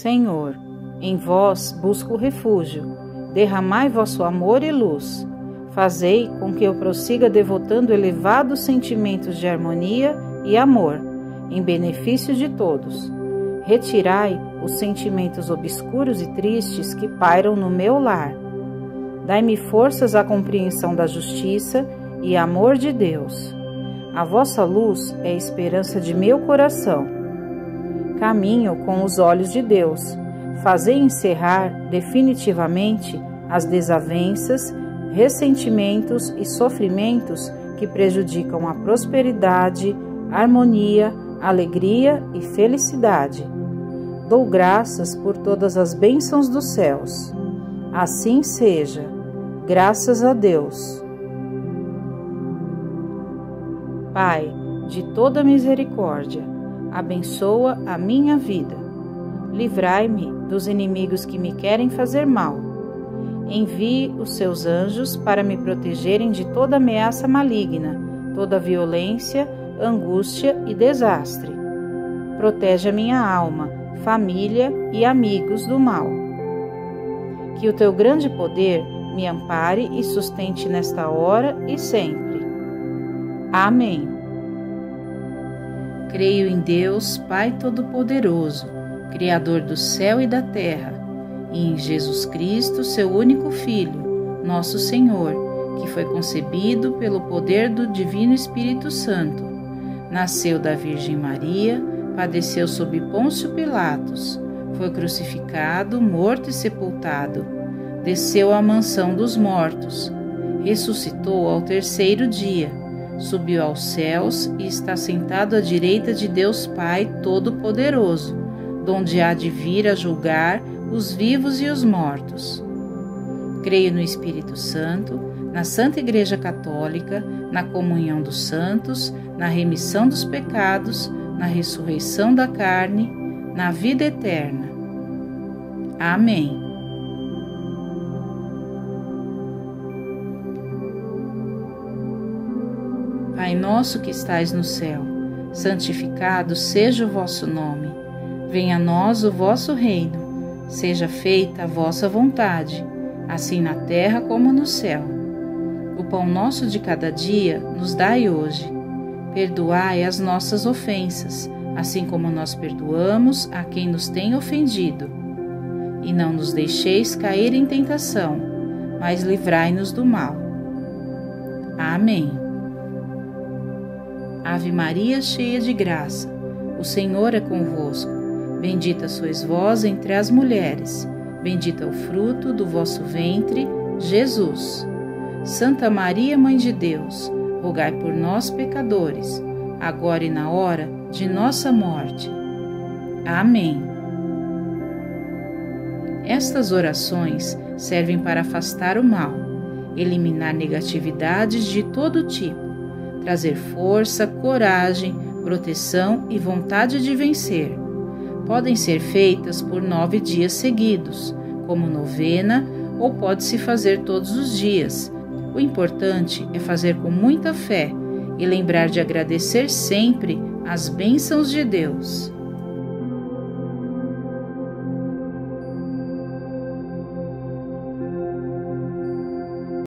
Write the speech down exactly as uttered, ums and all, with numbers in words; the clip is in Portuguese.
Senhor, em vós busco refúgio, derramai vosso amor e luz. Fazei com que eu prossiga devotando elevados sentimentos de harmonia e amor, em benefício de todos. Retirai os sentimentos obscuros e tristes que pairam no meu lar. Dai-me forças à compreensão da justiça e amor de Deus. A vossa luz é a esperança de meu coração. Caminho com os olhos de Deus. Fazei encerrar definitivamente as desavenças, ressentimentos e sofrimentos que prejudicam a prosperidade, harmonia, alegria e felicidade. Dou graças por todas as bênçãos dos céus. Assim seja. Graças a Deus. Pai, de toda misericórdia, abençoa a minha vida. Livrai-me dos inimigos que me querem fazer mal. Envie os seus anjos para me protegerem de toda ameaça maligna, toda violência, angústia e desastre. Protege a minha alma, família e amigos do mal. Que o teu grande poder me ampare e sustente nesta hora e sempre. Amém. Creio em Deus, Pai Todo-Poderoso, Criador do céu e da terra, e em Jesus Cristo, seu único Filho, nosso Senhor, que foi concebido pelo poder do Divino Espírito Santo. Nasceu da Virgem Maria, padeceu sob Pôncio Pilatos, foi crucificado, morto e sepultado, desceu à mansão dos mortos, ressuscitou ao terceiro dia, subiu aos céus e está sentado à direita de Deus Pai Todo-Poderoso, donde há de vir a julgar os vivos e os mortos. Creio no Espírito Santo, na Santa Igreja Católica, na comunhão dos santos, na remissão dos pecados, na ressurreição da carne, na vida eterna. Amém. Pai nosso que estais no céu, santificado seja o vosso nome. Venha a nós o vosso reino. Seja feita a vossa vontade, assim na terra como no céu. O pão nosso de cada dia nos dai hoje. Perdoai as nossas ofensas, assim como nós perdoamos a quem nos tem ofendido. E não nos deixeis cair em tentação, mas livrai-nos do mal. Amém. Ave Maria, cheia de graça, o Senhor é convosco. Bendita sois vós entre as mulheres, bendito é o fruto do vosso ventre, Jesus. Santa Maria, Mãe de Deus, rogai por nós, pecadores, agora e na hora de nossa morte. Amém. Estas orações servem para afastar o mal, eliminar negatividades de todo tipo, trazer força, coragem, proteção e vontade de vencer. Podem ser feitas por nove dias seguidos, como novena, ou pode-se fazer todos os dias. O importante é fazer com muita fé e lembrar de agradecer sempre as bênçãos de Deus.